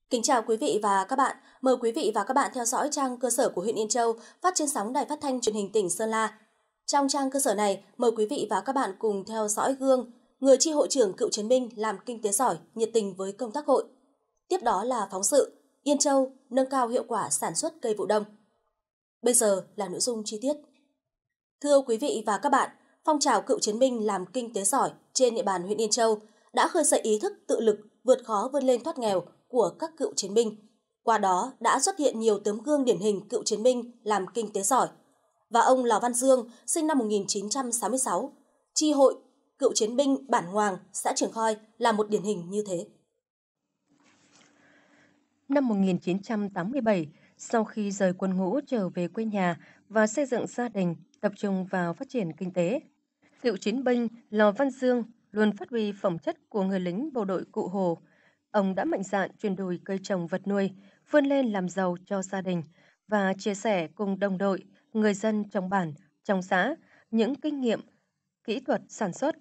Kính chào quý vị và các bạn. Mời quý vị và các bạn theo dõi trang cơ sở của huyện Yên Châu phát trên sóng Đài Phát thanh Truyền hình tỉnh Sơn La. Trong trang cơ sở này, mời quý vị và các bạn cùng theo dõi gương người chi hội trưởng cựu chiến binh làm kinh tế giỏi, nhiệt tình với công tác hội. Tiếp đó là phóng sự Yên Châu nâng cao hiệu quả sản xuất cây vụ đông. Bây giờ là nội dung chi tiết. Thưa quý vị và các bạn, phong trào cựu chiến binh làm kinh tế giỏi trên địa bàn huyện Yên Châu đã khơi dậy ý thức tự lực, vượt khó vươn lên thoát nghèo của các cựu chiến binh. Qua đó đã xuất hiện nhiều tấm gương điển hình cựu chiến binh làm kinh tế giỏi. Và ông Lò Văn Dương, sinh năm 1966, chi hội cựu chiến binh Bản Ngoàng, xã Trường Khoi là một điển hình như thế. Năm 1987, sau khi rời quân ngũ trở về quê nhà và xây dựng gia đình, tập trung vào phát triển kinh tế, cựu chiến binh Lò Văn Dương luôn phát huy phẩm chất của người lính bộ đội Cụ Hồ. Ông đã mạnh dạn chuyển đổi cây trồng vật nuôi, vươn lên làm giàu cho gia đình và chia sẻ cùng đồng đội, người dân trong bản, trong xã những kinh nghiệm, kỹ thuật sản xuất.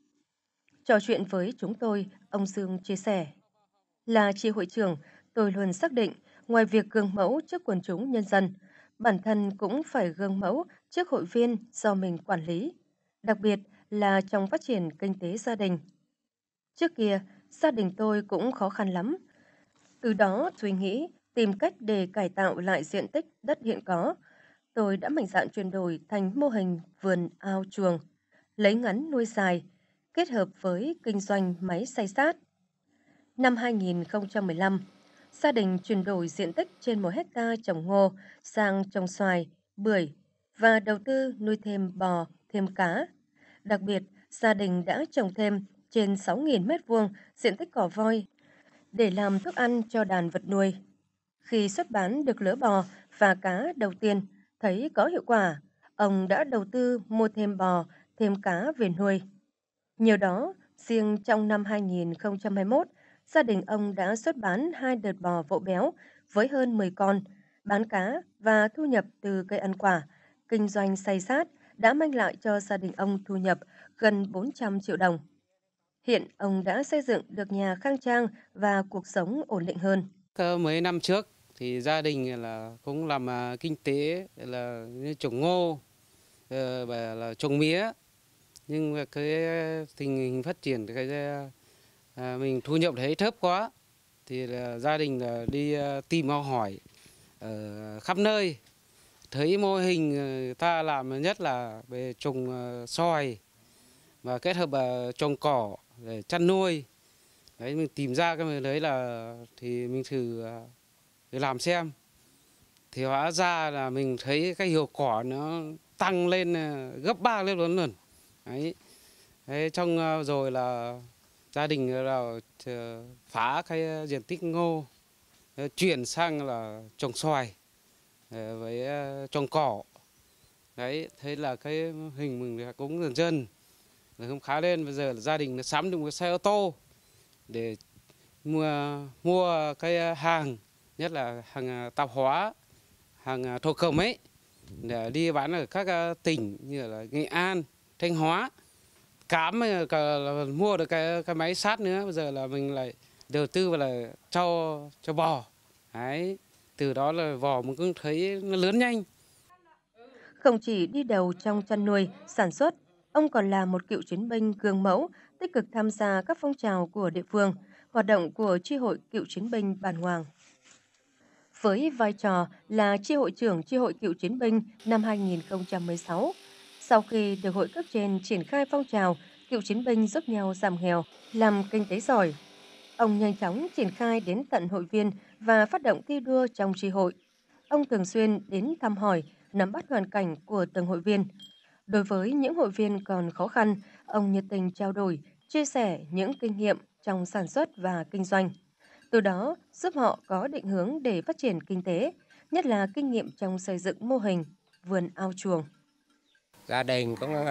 Trò chuyện với chúng tôi, ông Dương chia sẻ: Là chi hội trưởng, tôi luôn xác định, ngoài việc gương mẫu trước quần chúng nhân dân, bản thân cũng phải gương mẫu trước hội viên do mình quản lý, đặc biệt là trong phát triển kinh tế gia đình. Trước kia, gia đình tôi cũng khó khăn lắm. Từ đó suy nghĩ, tìm cách để cải tạo lại diện tích đất hiện có. Tôi đã mạnh dạn chuyển đổi thành mô hình vườn ao chuồng, lấy ngắn nuôi dài, kết hợp với kinh doanh máy xay sát. Năm 2015, gia đình chuyển đổi diện tích trên 1 hecta trồng ngô sang trồng xoài, bưởi và đầu tư nuôi thêm bò, thêm cá. Đặc biệt, gia đình đã trồng thêm trên 6.000 m² diện tích cỏ voi để làm thức ăn cho đàn vật nuôi. Khi xuất bán được lứa bò và cá đầu tiên, thấy có hiệu quả, ông đã đầu tư mua thêm bò, thêm cá về nuôi. Nhờ đó, riêng trong năm 2021, gia đình ông đã xuất bán 2 đợt bò vỗ béo với hơn 10 con, bán cá và thu nhập từ cây ăn quả. Kinh doanh xay sát đã mang lại cho gia đình ông thu nhập gần 400 triệu đồng. Hiện ông đã xây dựng được nhà khang trang và cuộc sống ổn định hơn. Mấy năm trước thì gia đình là cũng làm kinh tế là như trồng ngô và là trồng mía, nhưng mà cái tình hình phát triển cái mình thu nhập thấy thấp quá thì là gia đình là đi tìm học hỏi ở khắp nơi, thấy mô hình người ta làm nhất là về trồng xoài và kết hợp trồng cỏ để chăn nuôi. Đấy, mình tìm ra cái đấy là thì mình thử làm xem, thì hóa ra là mình thấy cái hiệu quả nó tăng lên gấp 3 lên luôn. Đấy. Đấy, trong rồi là gia đình là phá cái diện tích ngô, chuyển sang là trồng xoài với trồng cỏ. Đấy, thế là cái hình mình cũng dần dần là không khá lên. Bây giờ là gia đình nó sắm được một cái xe ô tô để mua cái hàng, nhất là hàng tạp hóa, hàng thổ cẩm ấy, để đi bán ở các tỉnh như là Nghệ An, Thanh Hóa. Cám mua được cái máy sát nữa, bây giờ là mình lại đầu tư vào là cho bò. Đấy, từ đó là bò mình cũng thấy nó lớn nhanh. Không chỉ đi đầu trong chăn nuôi, sản xuất, ông còn là một cựu chiến binh gương mẫu, tích cực tham gia các phong trào của địa phương, hoạt động của chi hội cựu chiến binh Bản Ngoàng. Với vai trò là chi hội trưởng chi hội cựu chiến binh năm 2016, sau khi được hội cấp trên triển khai phong trào cựu chiến binh giúp nhau giảm nghèo, làm kinh tế giỏi, ông nhanh chóng triển khai đến tận hội viên và phát động thi đua trong chi hội. Ông thường xuyên đến thăm hỏi, nắm bắt hoàn cảnh của từng hội viên. Đối với những hội viên còn khó khăn, ông nhiệt tình trao đổi, chia sẻ những kinh nghiệm trong sản xuất và kinh doanh. Từ đó giúp họ có định hướng để phát triển kinh tế, nhất là kinh nghiệm trong xây dựng mô hình vườn ao chuồng. Gia đình cũng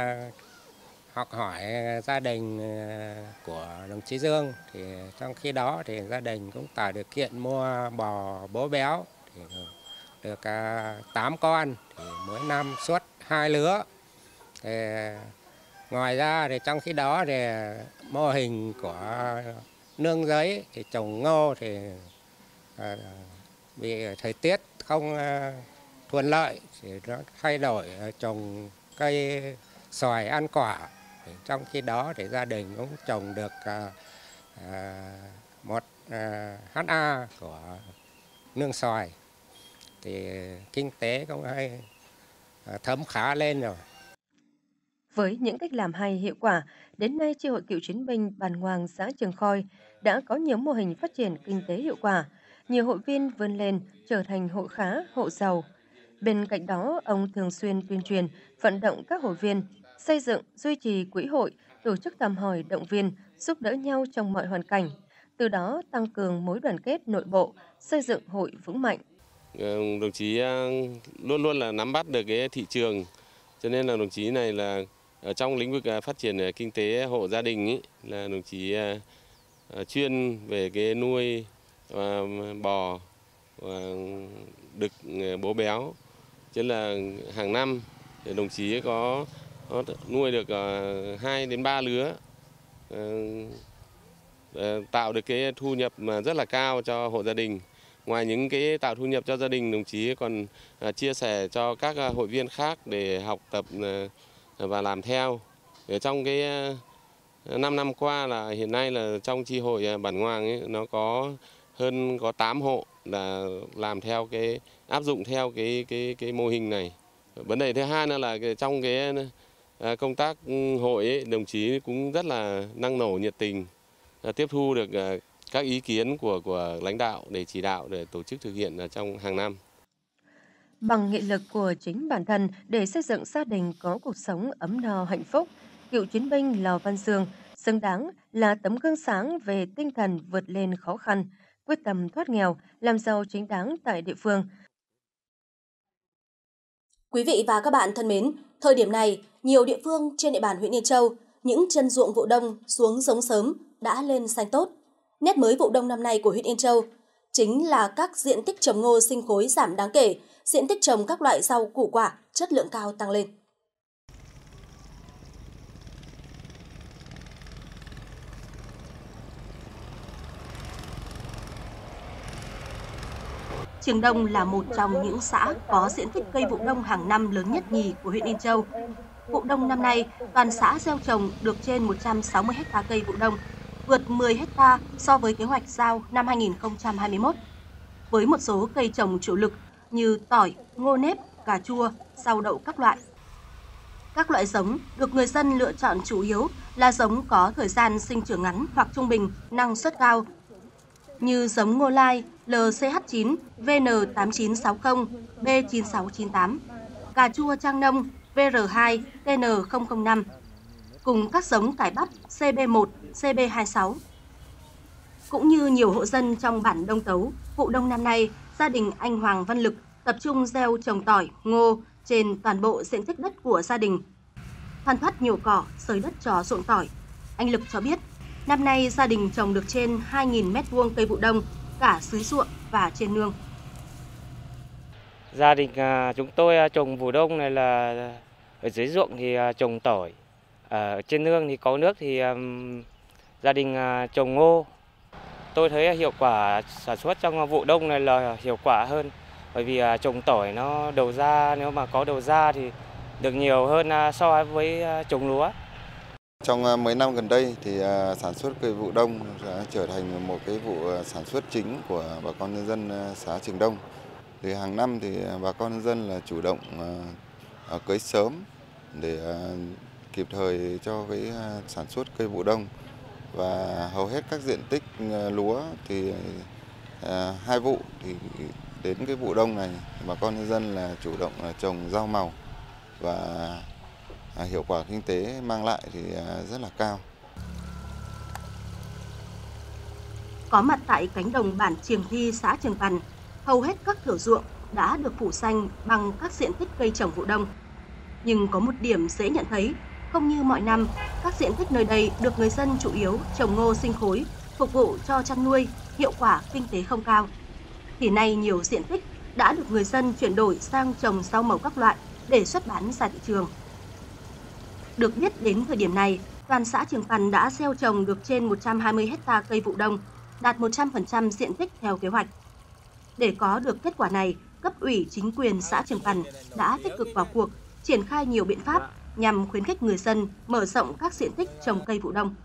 học hỏi gia đình của đồng chí Dương, thì trong khi đó thì gia đình cũng tạo điều kiện mua bò bố béo thì được 8 con, thì mỗi năm suốt 2 lứa. Thì ngoài ra thì trong khi đó thì mô hình của nương giấy thì trồng ngô thì vì thời tiết không thuận lợi thì nó thay đổi trồng cây xoài ăn quả. Trong khi đó thì gia đình cũng trồng được một ha của nương xoài, thì kinh tế cũng hay thấm khá lên rồi. Với những cách làm hay hiệu quả, đến nay Chi hội cựu chiến binh Bản Ngoàng, xã Trường Khoi đã có nhiều mô hình phát triển kinh tế hiệu quả, nhiều hội viên vươn lên trở thành hộ khá, hộ giàu. Bên cạnh đó, ông thường xuyên tuyên truyền, vận động các hội viên xây dựng, duy trì quỹ hội, tổ chức thăm hỏi, động viên, giúp đỡ nhau trong mọi hoàn cảnh, từ đó tăng cường mối đoàn kết nội bộ, xây dựng hội vững mạnh. Đồng chí luôn luôn là nắm bắt được cái thị trường, cho nên là đồng chí này là ở trong lĩnh vực phát triển kinh tế hộ gia đình ý, là đồng chí chuyên về cái nuôi bò và đực bố béo, cho nên là hàng năm thì đồng chí có nuôi được 2 đến 3 lứa, tạo được cái thu nhập mà rất là cao cho hộ gia đình. Ngoài những cái tạo thu nhập cho gia đình, đồng chí còn chia sẻ cho các hội viên khác để học tập và làm theo. Ở trong cái 5 năm qua là hiện nay là trong chi hội Bản Ngoàng ấy, nó có 8 hộ là làm theo cái áp dụng theo cái mô hình này. Vấn đề thứ hai là trong cái công tác hội ấy, đồng chí cũng rất là năng nổ, nhiệt tình, tiếp thu được các ý kiến của lãnh đạo để chỉ đạo để tổ chức thực hiện trong hàng năm. Bằng nghị lực của chính bản thân để xây dựng gia đình có cuộc sống ấm no hạnh phúc, cựu chiến binh Lò Văn Dương xứng đáng là tấm gương sáng về tinh thần vượt lên khó khăn, quyết tâm thoát nghèo, làm giàu chính đáng tại địa phương. Quý vị và các bạn thân mến, thời điểm này, nhiều địa phương trên địa bàn huyện Yên Châu, những chân ruộng vụ đông xuống giống sớm đã lên xanh tốt. Nét mới vụ đông năm nay của huyện Yên Châu chính là các diện tích trồng ngô sinh khối giảm đáng kể, diện tích trồng các loại rau củ quả chất lượng cao tăng lên. Trường Đông là một trong những xã có diện tích cây vụ đông hàng năm lớn nhất nhì của huyện Yên Châu. Vụ đông năm nay, toàn xã gieo trồng được trên 160 ha cây vụ đông, vượt 10 ha so với kế hoạch giao năm 2021. Với một số cây trồng chủ lực như tỏi, ngô nếp, cà chua, rau đậu các loại. Các loại giống được người dân lựa chọn chủ yếu là giống có thời gian sinh trưởng ngắn hoặc trung bình, năng suất cao, như giống ngô lai LCH9, VN8960, B9698, cà chua Trang Nông VR2, TN005, cùng các giống cải bắp CB1, CB26. Cũng như nhiều hộ dân trong bản Đông Tấu, vụ đông năm nay, gia đình anh Hoàng Văn Lực tập trung gieo trồng tỏi, ngô trên toàn bộ diện tích đất của gia đình. Thoăn thoắt nhổ cỏ, xới đất cho ruộng tỏi. Anh Lực cho biết, năm nay gia đình trồng được trên 2.000 m² cây vụ đông, cả dưới ruộng và trên nương. Gia đình chúng tôi trồng vụ đông này là ở dưới ruộng thì trồng tỏi, ở trên nương thì có nước thì gia đình trồng ngô. Tôi thấy hiệu quả sản xuất trong vụ đông này là hiệu quả hơn, bởi vì trồng tỏi nó đầu ra, nếu mà có đầu ra thì được nhiều hơn so với trồng lúa. Trong mấy năm gần đây thì sản xuất cây vụ đông đã trở thành một cái vụ sản xuất chính của bà con nhân dân xã Trường Đông. Thì hàng năm thì bà con nhân dân là chủ động cấy sớm để kịp thời cho cái sản xuất cây vụ đông, và hầu hết các diện tích lúa thì 2 vụ thì đến cái vụ đông này bà con nhân dân là chủ động trồng rau màu, và hiệu quả kinh tế mang lại thì rất là cao. Có mặt tại cánh đồng bản Triềng Thi, xã Trường Pần, hầu hết các thửa ruộng đã được phủ xanh bằng các diện tích cây trồng vụ đông. Nhưng có một điểm dễ nhận thấy, không như mọi năm, các diện tích nơi đây được người dân chủ yếu trồng ngô sinh khối, phục vụ cho chăn nuôi, hiệu quả kinh tế không cao. Thì nay nhiều diện tích đã được người dân chuyển đổi sang trồng rau màu các loại để xuất bán ra thị trường. Được biết đến thời điểm này, toàn xã Trường Pần đã gieo trồng được trên 120 ha cây vụ đông, đạt 100% diện tích theo kế hoạch. Để có được kết quả này, cấp ủy chính quyền xã Trường Pần đã tích cực vào cuộc, triển khai nhiều biện pháp nhằm khuyến khích người dân mở rộng các diện tích trồng cây vụ đông.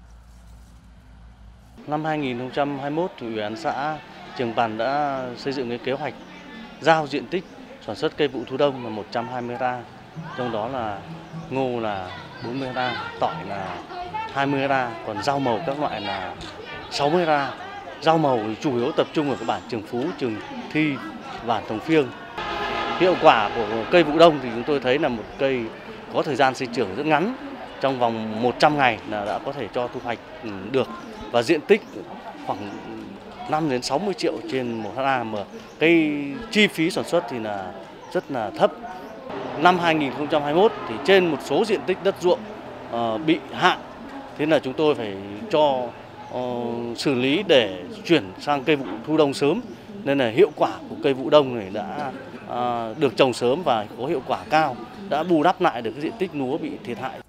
Năm 2021, Ủy ban xã Trường Pần đã xây dựng cái kế hoạch giao diện tích sản xuất cây vụ thu đông là 120 ha, trong đó là ngô là 40 ha, tỏi là 20 ha, còn rau màu các loại là 60 ha. Rau màu thì chủ yếu tập trung ở các bản Trường Phú, Trường Thi, bản Thồng Phiêng. Hiệu quả của cây vụ đông thì chúng tôi thấy là một cây có thời gian sinh trưởng rất ngắn, trong vòng 100 ngày là đã có thể cho thu hoạch được, và diện tích khoảng 5 đến 60 triệu trên 1 ha, mà cái chi phí sản xuất thì là rất là thấp. Năm 2021 thì trên một số diện tích đất ruộng bị hạn, thế là chúng tôi phải cho xử lý để chuyển sang cây vụ thu đông sớm, nên là hiệu quả của cây vụ đông này đã được trồng sớm và có hiệu quả cao, đã bù đắp lại được cái diện tích lúa bị thiệt hại.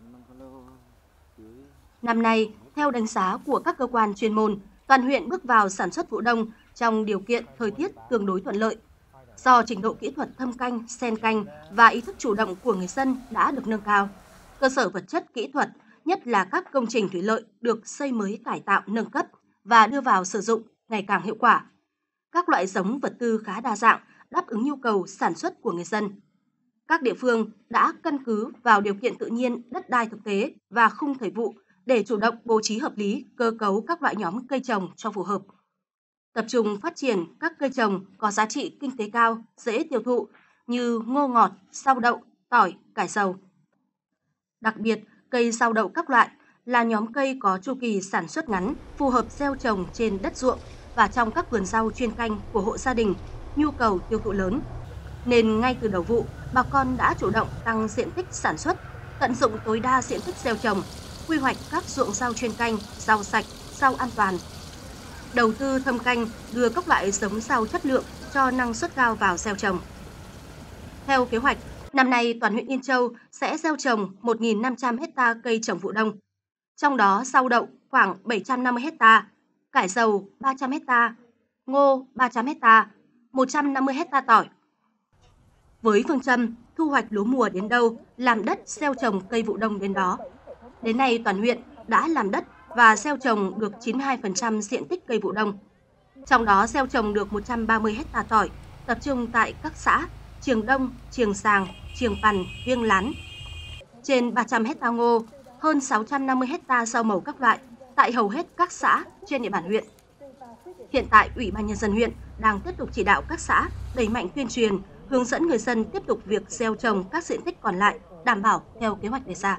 Năm nay, theo đánh giá của các cơ quan chuyên môn, toàn huyện bước vào sản xuất vụ đông trong điều kiện thời tiết tương đối thuận lợi. Do trình độ kỹ thuật thâm canh, xen canh và ý thức chủ động của người dân đã được nâng cao, cơ sở vật chất kỹ thuật, nhất là các công trình thủy lợi được xây mới cải tạo nâng cấp và đưa vào sử dụng ngày càng hiệu quả. Các loại giống vật tư khá đa dạng, đáp ứng nhu cầu sản xuất của người dân. Các địa phương đã căn cứ vào điều kiện tự nhiên, đất đai thực tế và khung thời vụ để chủ động bố trí hợp lý cơ cấu các loại nhóm cây trồng cho phù hợp. Tập trung phát triển các cây trồng có giá trị kinh tế cao, dễ tiêu thụ như ngô ngọt, sao đậu, tỏi, cải dầu. Đặc biệt, cây sao đậu các loại là nhóm cây có chu kỳ sản xuất ngắn, phù hợp gieo trồng trên đất ruộng và trong các vườn rau chuyên canh của hộ gia đình, nhu cầu tiêu thụ lớn. Nên ngay từ đầu vụ, bà con đã chủ động tăng diện tích sản xuất, tận dụng tối đa diện tích gieo trồng, quy hoạch các ruộng rau chuyên canh, rau sạch, rau an toàn. Đầu tư thâm canh, đưa các loại giống rau chất lượng cho năng suất cao vào gieo trồng. Theo kế hoạch, năm nay toàn huyện Yên Châu sẽ gieo trồng 1.500 ha cây trồng vụ đông. Trong đó sao đậu khoảng 750 ha, cải dầu 300 ha, ngô 300 ha, 150 ha tỏi. Với phương châm thu hoạch lúa mùa đến đâu, làm đất gieo trồng cây vụ đông đến đó. Đến nay toàn huyện đã làm đất và gieo trồng được 92% diện tích cây vụ đông. Trong đó gieo trồng được 130 ha tỏi, tập trung tại các xã Trường Đông, Trường Sàng, Trường Pần, Viêng Lán. Trên 300 ha ngô, hơn 650 ha rau màu các loại tại hầu hết các xã trên địa bàn huyện. Hiện tại, Ủy ban Nhân dân huyện đang tiếp tục chỉ đạo các xã đẩy mạnh tuyên truyền, hướng dẫn người dân tiếp tục việc gieo trồng các diện tích còn lại, đảm bảo theo kế hoạch đề ra.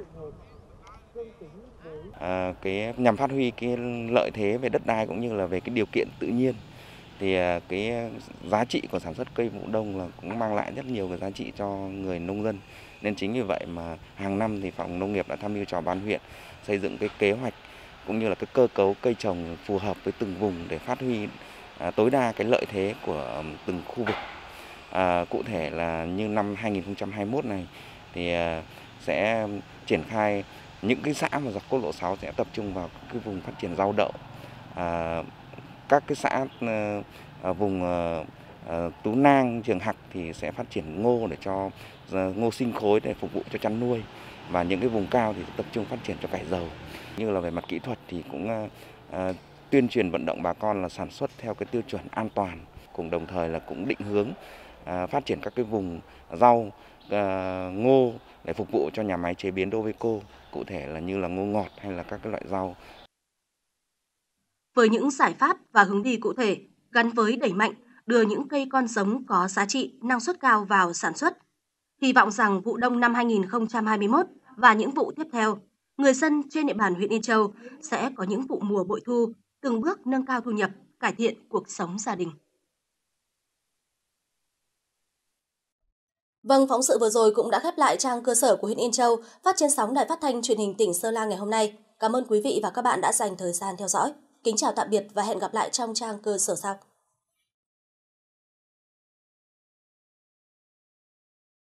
Nhằm phát huy cái lợi thế về đất đai cũng như là về cái điều kiện tự nhiên, thì cái giá trị của sản xuất cây vụ đông là cũng mang lại rất nhiều cái giá trị cho người nông dân. Nên chính vì vậy mà hàng năm thì Phòng Nông nghiệp đã tham mưu cho ban huyện xây dựng cái kế hoạch cũng như là cái cơ cấu cây trồng phù hợp với từng vùng để phát huy tối đa cái lợi thế của từng khu vực. Cụ thể là như năm 2021 này thì sẽ triển khai những cái xã mà dọc quốc lộ 6 sẽ tập trung vào cái vùng phát triển rau đậu. Các cái xã vùng Tú Nang, Trường Hạc thì sẽ phát triển ngô để cho ngô sinh khối để phục vụ cho chăn nuôi, và những cái vùng cao thì tập trung phát triển cho cải dầu. Như là về mặt kỹ thuật thì cũng tuyên truyền vận động bà con là sản xuất theo cái tiêu chuẩn an toàn, cùng đồng thời là cũng định hướng phát triển các cái vùng rau ngô để phục vụ cho nhà máy chế biến Doveco, cụ thể là như là ngô ngọt hay là các cái loại rau. Với những giải pháp và hướng đi cụ thể gắn với đẩy mạnh đưa những cây con giống có giá trị, năng suất cao vào sản xuất, hy vọng rằng vụ đông năm 2021 và những vụ tiếp theo, người dân trên địa bàn huyện Yên Châu sẽ có những vụ mùa bội thu, từng bước nâng cao thu nhập, cải thiện cuộc sống gia đình. Vâng, phóng sự vừa rồi cũng đã khép lại trang cơ sở của huyện Yên Châu, phát trên sóng Đài Phát thanh Truyền hình tỉnh Sơn La ngày hôm nay. Cảm ơn quý vị và các bạn đã dành thời gian theo dõi. Kính chào tạm biệt và hẹn gặp lại trong trang cơ sở sau.